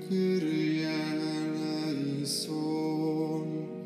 Kyrie eleison.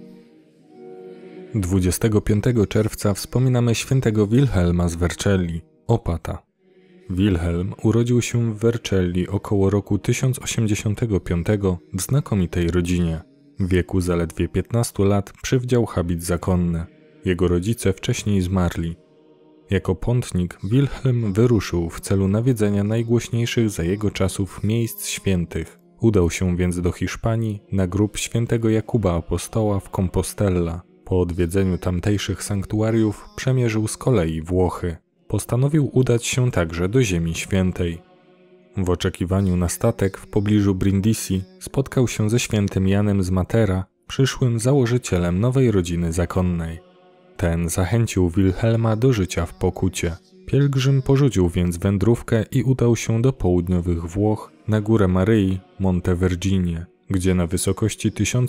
25 czerwca wspominamy świętego Wilhelma z Vercelli, opata. Wilhelm urodził się w Vercelli około roku 1085 w znakomitej rodzinie. W wieku zaledwie 15 lat przywdział habit zakonny. Jego rodzice wcześniej zmarli. Jako pątnik Wilhelm wyruszył w celu nawiedzenia najgłośniejszych za jego czasów miejsc świętych. Udał się więc do Hiszpanii na grób świętego Jakuba Apostoła w Compostela. Po odwiedzeniu tamtejszych sanktuariów przemierzył z kolei Włochy. Postanowił udać się także do Ziemi Świętej. W oczekiwaniu na statek w pobliżu Brindisi spotkał się ze świętym Janem z Matera, przyszłym założycielem nowej rodziny zakonnej. Ten zachęcił Wilhelma do życia w pokucie. Pielgrzym porzucił więc wędrówkę i udał się do południowych Włoch na górę Maryi, Monte Vergine, gdzie na wysokości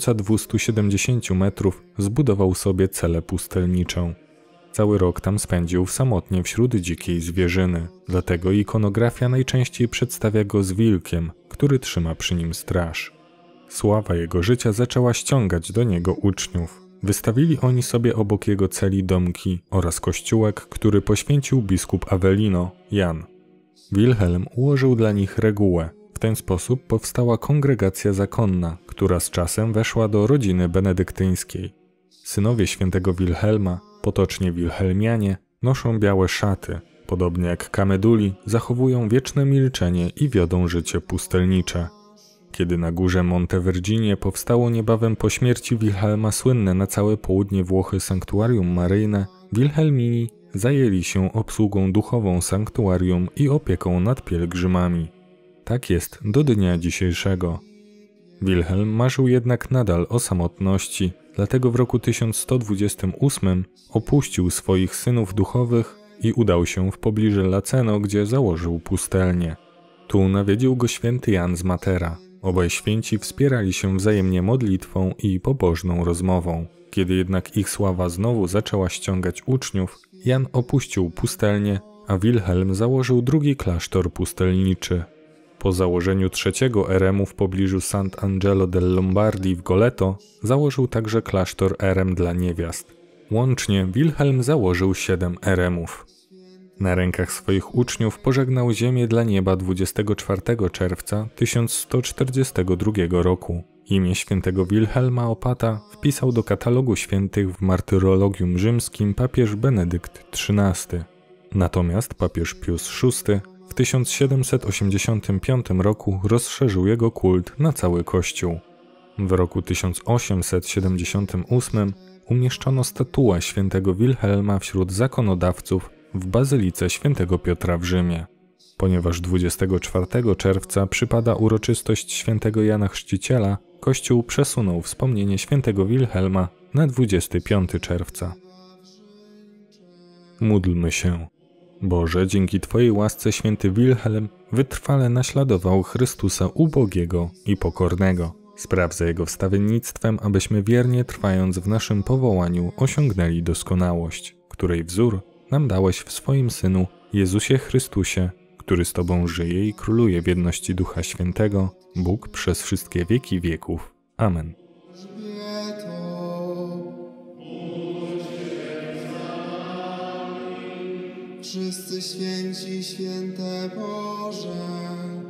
1270 metrów zbudował sobie celę pustelniczą. Cały rok tam spędził samotnie wśród dzikiej zwierzyny, dlatego ikonografia najczęściej przedstawia go z wilkiem, który trzyma przy nim straż. Sława jego życia zaczęła ściągać do niego uczniów. Wystawili oni sobie obok jego celi domki oraz kościółek, który poświęcił biskup Avellino, Jan. Wilhelm ułożył dla nich regułę. W ten sposób powstała kongregacja zakonna, która z czasem weszła do rodziny benedyktyńskiej. Synowie świętego Wilhelma, potocznie Wilhelmianie, noszą białe szaty, podobnie jak kameduli, zachowują wieczne milczenie i wiodą życie pustelnicze. Kiedy na górze Monte Vergine powstało niebawem po śmierci Wilhelma słynne na całe południe Włochy sanktuarium maryjne, Wilhelmini zajęli się obsługą duchową sanktuarium i opieką nad pielgrzymami. Tak jest do dnia dzisiejszego. Wilhelm marzył jednak nadal o samotności, dlatego w roku 1128 opuścił swoich synów duchowych i udał się w pobliże Laceno, gdzie założył pustelnię. Tu nawiedził go święty Jan z Matera. Obaj święci wspierali się wzajemnie modlitwą i pobożną rozmową. Kiedy jednak ich sława znowu zaczęła ściągać uczniów, Jan opuścił pustelnię, a Wilhelm założył drugi klasztor pustelniczy. Po założeniu trzeciego eremu w pobliżu Sant'Angelo del Lombardi w Goleto założył także klasztor erem dla niewiast. Łącznie Wilhelm założył 7 eremów. Na rękach swoich uczniów pożegnał ziemię dla nieba 24 czerwca 1142 roku. Imię świętego Wilhelma Opata wpisał do katalogu świętych w martyrologium rzymskim papież Benedykt XIII. Natomiast papież Pius VI w 1785 roku rozszerzył jego kult na cały Kościół. W roku 1878 umieszczono statuę świętego Wilhelma wśród zakonodawców w Bazylice Świętego Piotra w Rzymie. Ponieważ 24 czerwca przypada uroczystość świętego Jana Chrzciciela, Kościół przesunął wspomnienie świętego Wilhelma na 25 czerwca. Módlmy się. Boże, dzięki Twojej łasce święty Wilhelm wytrwale naśladował Chrystusa ubogiego i pokornego. Spraw za Jego wstawiennictwem, abyśmy wiernie trwając w naszym powołaniu osiągnęli doskonałość, której wzór nam dałeś w swoim Synu, Jezusie Chrystusie, który z Tobą żyje i króluje w jedności Ducha Świętego, Bóg przez wszystkie wieki wieków. Amen. Wszyscy święci, święte Boże,